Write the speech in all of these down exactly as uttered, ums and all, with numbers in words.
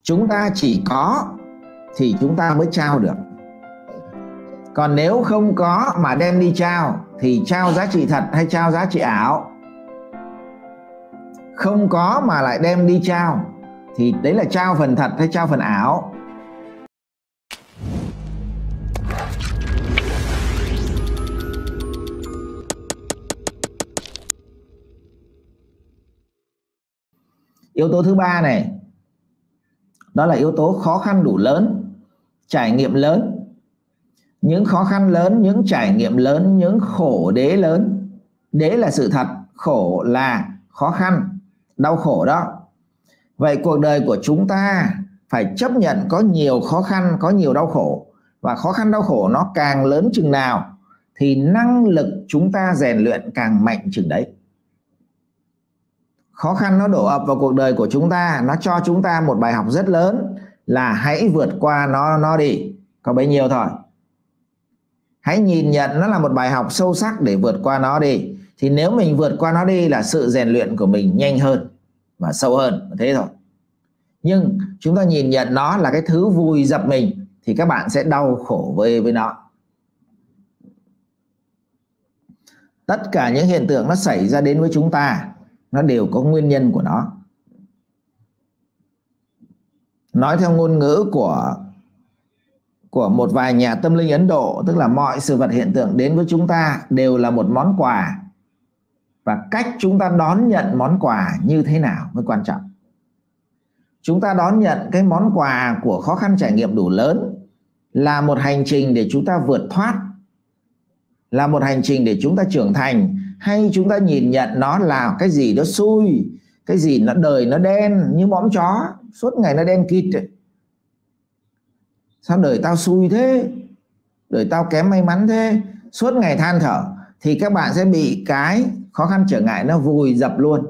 Chúng ta chỉ có thì chúng ta mới trao được. Còn nếu không có mà đem đi trao thì trao giá trị thật hay trao giá trị ảo? Không có mà lại đem đi trao thì đấy là trao phần thật hay trao phần ảo? Yếu tố thứ ba này, đó là yếu tố khó khăn đủ lớn, trải nghiệm lớn. Những khó khăn lớn, những trải nghiệm lớn, những khổ đế lớn. Đế là sự thật, khổ là khó khăn, đau khổ đó. Vậy cuộc đời của chúng ta phải chấp nhận có nhiều khó khăn, có nhiều đau khổ. Và khó khăn đau khổ nó càng lớn chừng nào thì năng lực chúng ta rèn luyện càng mạnh chừng đấy. Khó khăn nó đổ ập vào cuộc đời của chúng ta, nó cho chúng ta một bài học rất lớn là hãy vượt qua nó nó đi, có bấy nhiêu thôi. Hãy nhìn nhận nó là một bài học sâu sắc để vượt qua nó đi. Thì nếu mình vượt qua nó đi là sự rèn luyện của mình nhanh hơn và sâu hơn, thế thôi. Nhưng chúng ta nhìn nhận nó là cái thứ vùi dập mình thì các bạn sẽ đau khổ với, với nó. Tất cả những hiện tượng nó xảy ra đến với chúng ta, nó đều có nguyên nhân của nó. Nói theo ngôn ngữ của của một vài nhà tâm linh Ấn Độ, tức là mọi sự vật hiện tượng đến với chúng ta đều là một món quà. Và cách chúng ta đón nhận món quà như thế nào mới quan trọng. Chúng ta đón nhận cái món quà của khó khăn trải nghiệm đủ lớn là một hành trình để chúng ta vượt thoát, là một hành trình để chúng ta trưởng thành, hay chúng ta nhìn nhận nó là cái gì đó xui, cái gì nó đời nó đen như mõm chó, suốt ngày nó đen kịt. Sao đời tao xui thế, đời tao kém may mắn thế, suốt ngày than thở, thì các bạn sẽ bị cái khó khăn trở ngại nó vùi dập luôn.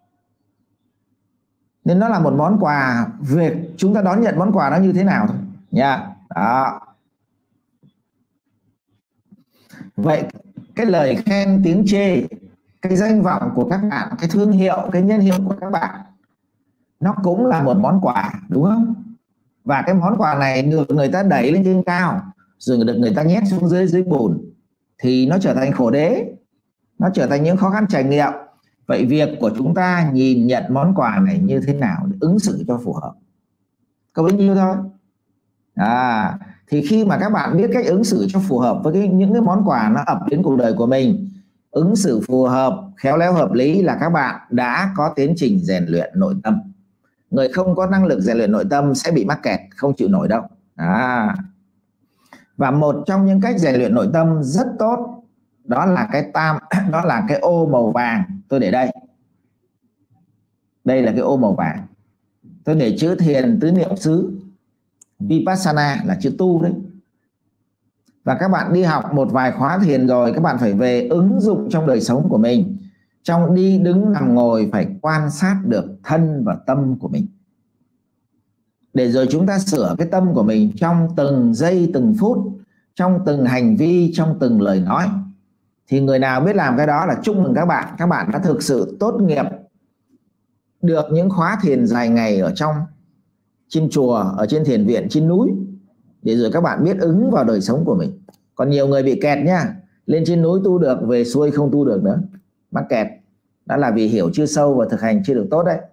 Nên nó là một món quà, việc chúng ta đón nhận món quà nó như thế nào thôi nha. Đó. Vậy cái lời khen tiếng chê, cái danh vọng của các bạn, cái thương hiệu, cái nhân hiệu của các bạn, nó cũng là một món quà, đúng không? Và cái món quà này được người ta đẩy lên trên cao, rồi được người ta nhét xuống dưới dưới bùn, thì nó trở thành khổ đế, nó trở thành những khó khăn trải nghiệm. Vậy việc của chúng ta nhìn nhận món quà này như thế nào để ứng xử cho phù hợp, có bấy nhiêu thôi. À, thì khi mà các bạn biết cách ứng xử cho phù hợp với cái, những cái món quà nó ập đến cuộc đời của mình, ứng xử phù hợp, khéo léo hợp lý, là các bạn đã có tiến trình rèn luyện nội tâm. Người không có năng lực rèn luyện nội tâm sẽ bị mắc kẹt, không chịu nổi đâu. À. Và một trong những cách rèn luyện nội tâm rất tốt, đó là cái tam, đó là cái ô màu vàng. Tôi để đây. Đây là cái ô màu vàng. Tôi để chữ thiền tứ niệm xứ. Vipassana là chữ tu đấy. Và các bạn đi học một vài khóa thiền rồi, các bạn phải về ứng dụng trong đời sống của mình. Trong đi đứng nằm ngồi phải quan sát được thân và tâm của mình, để rồi chúng ta sửa cái tâm của mình trong từng giây từng phút, trong từng hành vi, trong từng lời nói. Thì người nào biết làm cái đó là chúc mừng các bạn. Các bạn đã thực sự tốt nghiệp được những khóa thiền dài ngày ở trong trên chùa, ở trên thiền viện, trên núi, để rồi các bạn biết ứng vào đời sống của mình. Còn nhiều người bị kẹt nha, lên trên núi tu được, về xuôi không tu được nữa, mắc kẹt. Đó là vì hiểu chưa sâu và thực hành chưa được tốt đấy.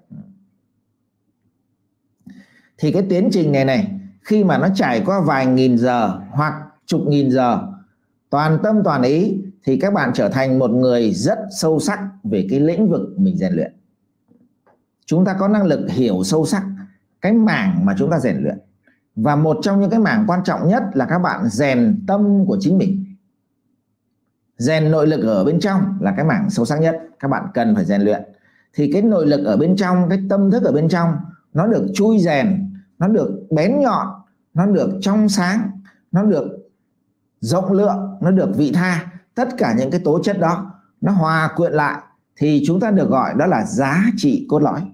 Thì cái tiến trình này này, khi mà nó trải qua vài nghìn giờ hoặc chục nghìn giờ toàn tâm toàn ý, thì các bạn trở thành một người rất sâu sắc về cái lĩnh vực mình rèn luyện. Chúng ta có năng lực hiểu sâu sắc cái mảng mà chúng ta rèn luyện. Và một trong những cái mảng quan trọng nhất là các bạn rèn tâm của chính mình. Rèn nội lực ở bên trong là cái mảng sâu sắc nhất, các bạn cần phải rèn luyện. Thì cái nội lực ở bên trong, cái tâm thức ở bên trong, nó được chui rèn, nó được bén nhọn, nó được trong sáng, nó được rộng lượng, nó được vị tha. Tất cả những cái tố chất đó nó hòa quyện lại thì chúng ta được gọi đó là giá trị cốt lõi.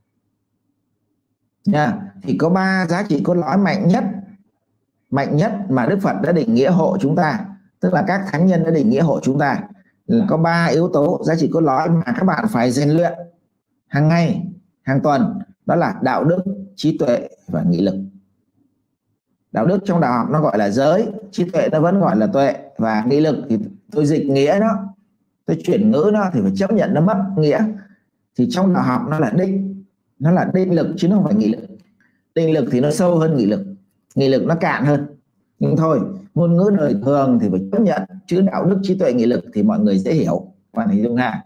Yeah. Thì có ba giá trị cốt lõi mạnh nhất, mạnh nhất mà Đức Phật đã định nghĩa hộ chúng ta, tức là các thánh nhân đã định nghĩa hộ chúng ta, là có ba yếu tố giá trị cốt lõi mà các bạn phải rèn luyện hàng ngày, hàng tuần. Đó là đạo đức, trí tuệ và nghị lực. Đạo đức trong đạo học nó gọi là giới, trí tuệ nó vẫn gọi là tuệ, và nghị lực thì tôi dịch nghĩa nó, tôi chuyển ngữ nó thì phải chấp nhận nó mất nghĩa. Thì trong đạo học nó là định, nó là định lực chứ nó không phải nghị lực. Định lực thì nó sâu hơn nghị lực, nghị lực nó cạn hơn. Nhưng thôi, ngôn ngữ đời thường thì phải chấp nhận, chứ đạo đức, trí tuệ, nghị lực thì mọi người dễ hiểu. Bạn hình dung ha.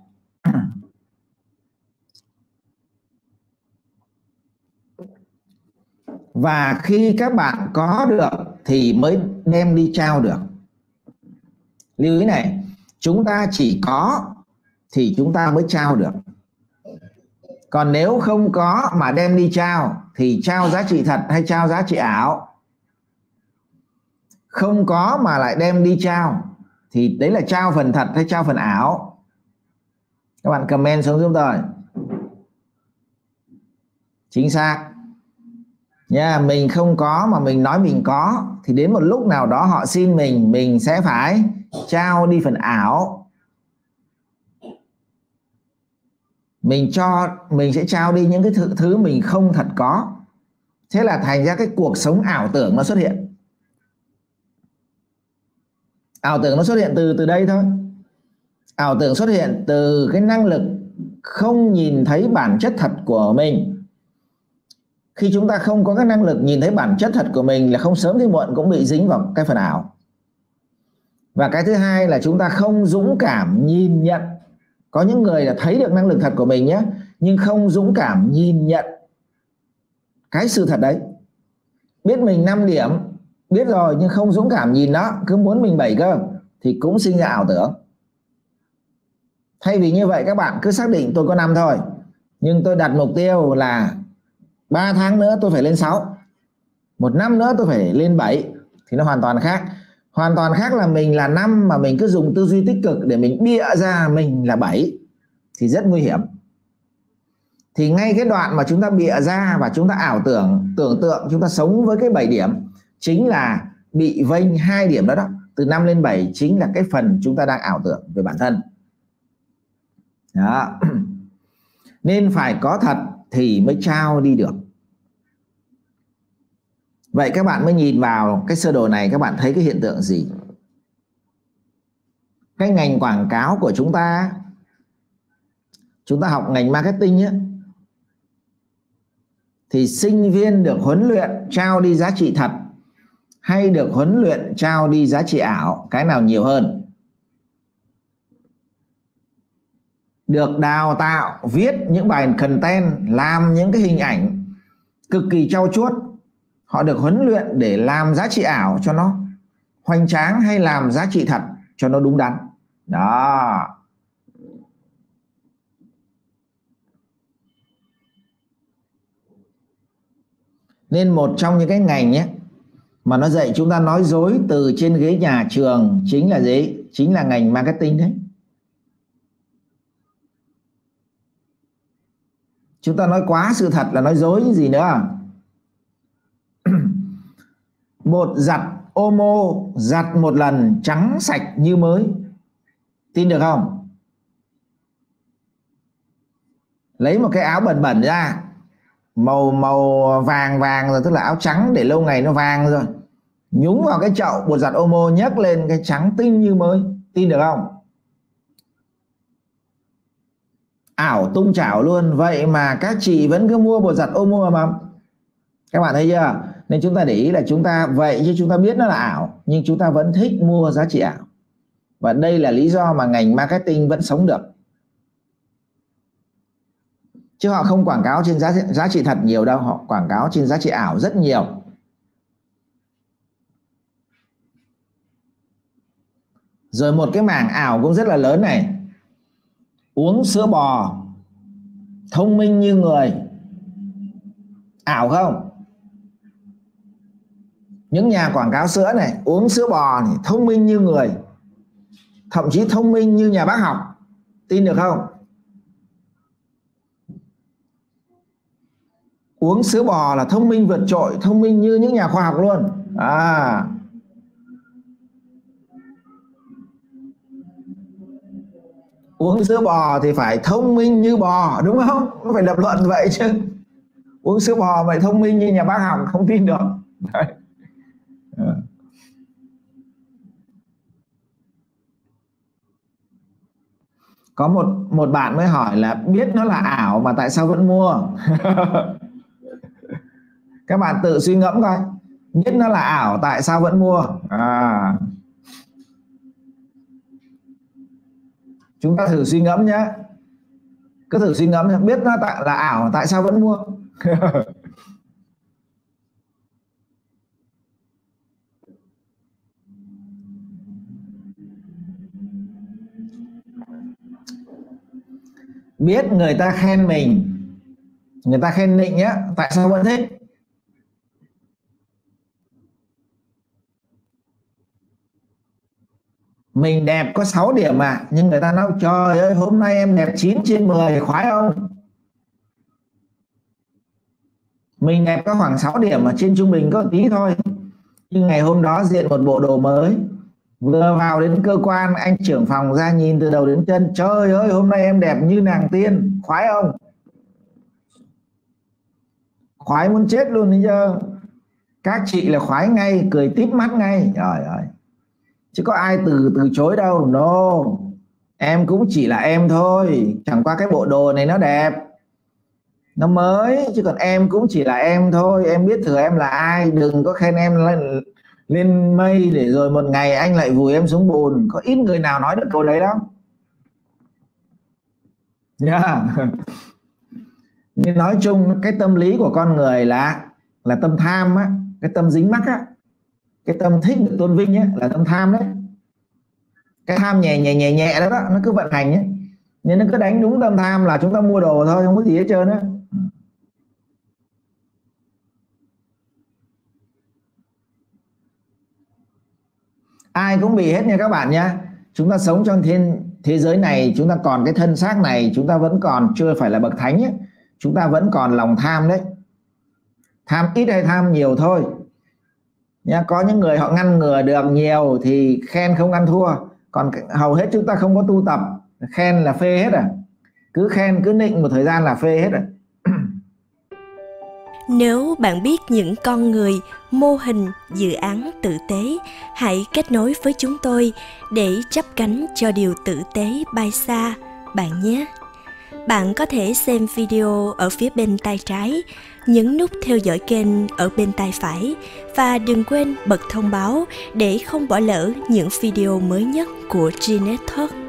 Và khi các bạn có được thì mới đem đi trao được. Lưu ý này, chúng ta chỉ có thì chúng ta mới trao được. Còn nếu không có mà đem đi trao thì trao giá trị thật hay trao giá trị ảo? Không có mà lại đem đi trao thì đấy là trao phần thật hay trao phần ảo? Các bạn comment xuống giúp tôi. Chính xác nha, mình không có mà mình nói mình có thì đến một lúc nào đó họ xin mình, mình sẽ phải trao đi phần ảo. Mình cho mình sẽ trao đi những cái thứ, thứ mình không thật có. Thế là thành ra cái cuộc sống ảo tưởng nó xuất hiện. Ảo tưởng nó xuất hiện từ từ đây thôi. Ảo tưởng xuất hiện từ cái năng lực không nhìn thấy bản chất thật của mình. Khi chúng ta không có cái năng lực nhìn thấy bản chất thật của mình là không sớm thì muộn cũng bị dính vào cái phần ảo. Và cái thứ hai là chúng ta không dũng cảm nhìn nhận. Có những người là thấy được năng lực thật của mình nhé, nhưng không dũng cảm nhìn nhận cái sự thật đấy. Biết mình năm điểm, biết rồi nhưng không dũng cảm nhìn nó, cứ muốn mình bảy cơ, thì cũng sinh ra ảo tưởng. Thay vì như vậy các bạn cứ xác định tôi có năm thôi, nhưng tôi đặt mục tiêu là ba tháng nữa tôi phải lên sáu, một năm nữa tôi phải lên bảy, thì nó hoàn toàn khác. Hoàn toàn khác là mình là năm mà mình cứ dùng tư duy tích cực để mình bịa ra mình là bảy thì rất nguy hiểm. Thì ngay cái đoạn mà chúng ta bịa ra và chúng ta ảo tưởng, tưởng tượng chúng ta sống với cái bảy điểm chính là bị vênh hai điểm đó đó. Từ năm lên bảy chính là cái phần chúng ta đang ảo tưởng về bản thân. Đó. Nên phải có thật thì mới trao đi được. Vậy các bạn mới nhìn vào cái sơ đồ này, các bạn thấy cái hiện tượng gì? Cái ngành quảng cáo của chúng ta, chúng ta học ngành marketing ấy, thì sinh viên được huấn luyện trao đi giá trị thật hay được huấn luyện trao đi giá trị ảo? Cái nào nhiều hơn? Được đào tạo viết những bài content, làm những cái hình ảnh cực kỳ trau chuốt, họ được huấn luyện để làm giá trị ảo cho nó hoành tráng hay làm giá trị thật cho nó đúng đắn? Đó. Nên một trong những cái ngành nhé mà nó dạy chúng ta nói dối từ trên ghế nhà trường chính là gì? Chính là ngành marketing đấy. Chúng ta nói quá sự thật là nói dối gì nữa. Bột giặt Omo giặt một lần trắng sạch như mới. Tin được không? Lấy một cái áo bẩn bẩn ra, màu màu vàng vàng rồi, tức là áo trắng để lâu ngày nó vàng rồi, nhúng vào cái chậu bột giặt Omo nhấc lên cái trắng tinh như mới. Tin được không? Ảo tung chảo luôn. Vậy mà các chị vẫn cứ mua bột giặt Omo mà. Các bạn thấy chưa? Nên chúng ta để ý là chúng ta vậy chứ chúng ta biết nó là ảo, nhưng chúng ta vẫn thích mua giá trị ảo. Và đây là lý do mà ngành marketing vẫn sống được. Chứ họ không quảng cáo trên giá, giá trị thật nhiều đâu, họ quảng cáo trên giá trị ảo rất nhiều. Rồi một cái mảng ảo cũng rất là lớn này. Uống sữa bò thông minh như người. Ảo không? Những nhà quảng cáo sữa này, uống sữa bò này, thông minh như người, thậm chí thông minh như nhà bác học. Tin được không? Uống sữa bò là thông minh vượt trội, thông minh như những nhà khoa học luôn. À, uống sữa bò thì phải thông minh như bò, đúng không? Nó phải lập luận vậy chứ. Uống sữa bò vậy thông minh như nhà bác học không tin được. Đấy. Có một một bạn mới hỏi là biết nó là ảo mà tại sao vẫn mua. Các bạn tự suy ngẫm coi, biết nó là ảo tại sao vẫn mua. À, chúng ta thử suy ngẫm nhé, cứ thử suy ngẫm, biết nó tại là ảo tại sao vẫn mua. Biết người ta khen mình, người ta khen nịnh nhé, tại sao vẫn thích? Mình đẹp có sáu điểm mà, nhưng người ta nói trời ơi hôm nay em đẹp chín trên mười, khoái không? Mình đẹp có khoảng sáu điểm mà trên trung bình có một tí thôi, nhưng ngày hôm đó diện một bộ đồ mới, vừa vào đến cơ quan anh trưởng phòng ra nhìn từ đầu đến chân, trời ơi hôm nay em đẹp như nàng tiên, khoái không? Khoái muốn chết luôn đấy chứ. Các chị là khoái ngay, cười tít mắt ngay, trời ơi, chứ có ai từ từ chối đâu. No, em cũng chỉ là em thôi, chẳng qua cái bộ đồ này nó đẹp, nó mới, chứ còn em cũng chỉ là em thôi, em biết thừa em là ai, đừng có khen em lên, lên mây để rồi một ngày anh lại vùi em xuống bùn. Có ít người nào nói được câu đấy lắm. Yeah. Nhưng nói chung cái tâm lý của con người là là tâm tham á, cái tâm dính mắc á, cái tâm thích được tôn vinh á, là tâm tham đấy. Cái tham nhẹ nhẹ nhẹ nhẹ đó, đó nó cứ vận hành ấy, nên nó cứ đánh đúng tâm tham là chúng ta mua đồ thôi, không có gì hết trơn á. Ai cũng bị hết nha các bạn nhé. Chúng ta sống trong thiên thế giới này, chúng ta còn cái thân xác này, chúng ta vẫn còn chưa phải là bậc thánh ấy. Chúng ta vẫn còn lòng tham đấy. Tham ít hay tham nhiều thôi nha. Có những người họ ngăn ngừa được nhiều thì khen không ăn thua, còn hầu hết chúng ta không có tu tập, khen là phê hết à. Cứ khen cứ nịnh một thời gian là phê hết à. Nếu bạn biết những con người, mô hình, dự án tử tế, hãy kết nối với chúng tôi để chắp cánh cho điều tử tế bay xa, bạn nhé. Bạn có thể xem video ở phía bên tay trái, nhấn nút theo dõi kênh ở bên tay phải và đừng quên bật thông báo để không bỏ lỡ những video mới nhất của Gnet Talk.